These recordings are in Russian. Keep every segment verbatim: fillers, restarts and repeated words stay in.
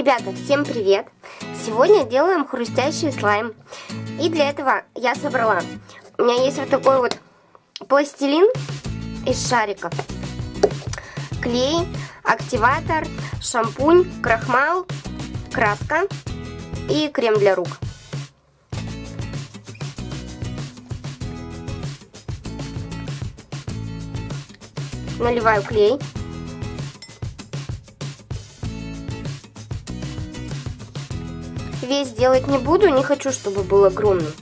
Ребята, всем привет! Сегодня делаем хрустящий слайм. И для этого я собрала. У меня есть вот такой вот пластилин из шариков, клей, активатор, шампунь, крахмал, краска и крем для рук. Наливаю клей. Весь делать не буду, не хочу, чтобы был огромный.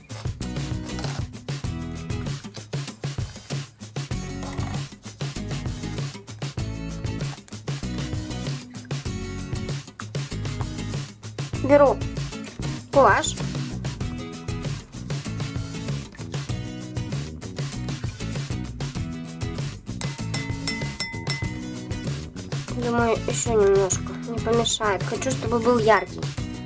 Беру гуашь. Думаю, еще немножко, не помешает. Хочу, чтобы был яркий.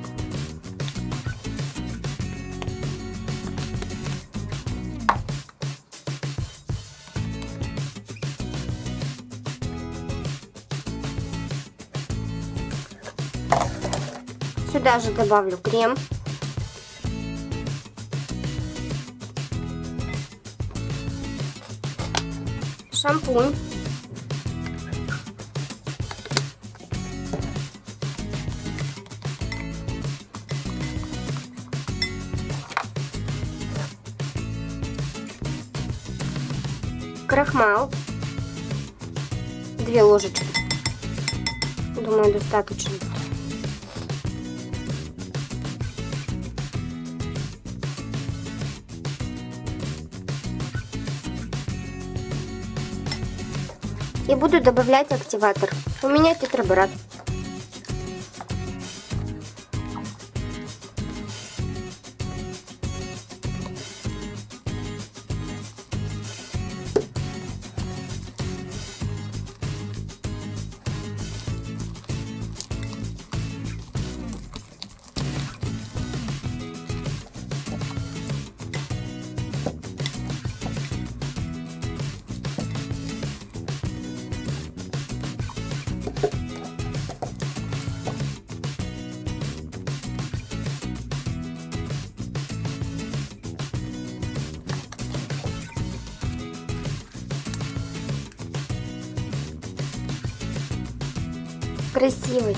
Сюда же добавлю крем. Шампунь. Крахмал. Две ложечки. Думаю, достаточно. И буду добавлять активатор. У меня тетраборат. Красивый.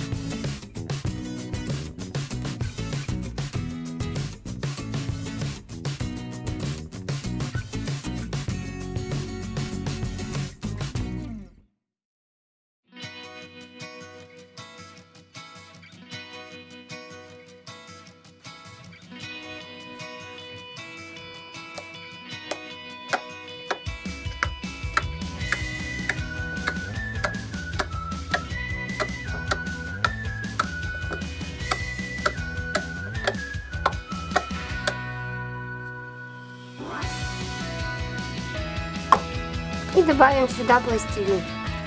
И добавим сюда пластилин.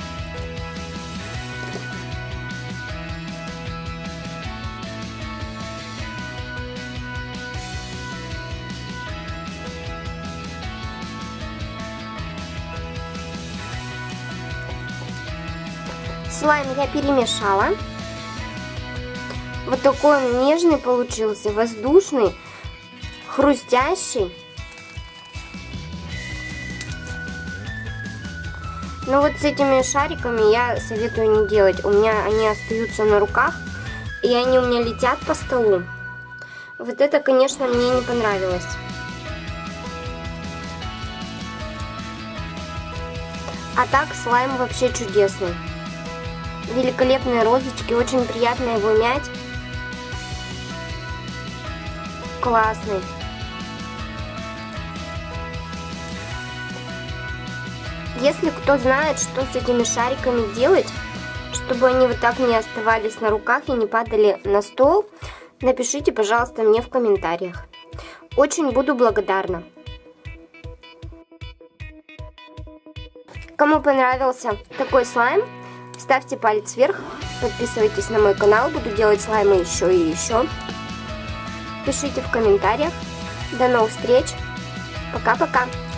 Слайм я перемешала. Вот такой он нежный получился, воздушный, хрустящий. Но вот с этими шариками я советую не делать. У меня они остаются на руках, и они у меня летят по столу. Вот это, конечно, мне не понравилось. А так слайм вообще чудесный. Великолепные розочки, очень приятно его мять. Классный. Если кто знает, что с этими шариками делать, чтобы они вот так не оставались на руках и не падали на стол, напишите, пожалуйста, мне в комментариях. Очень буду благодарна. Кому понравился такой слайм, ставьте палец вверх, подписывайтесь на мой канал, буду делать слаймы еще и еще. Пишите в комментариях. До новых встреч. Пока-пока.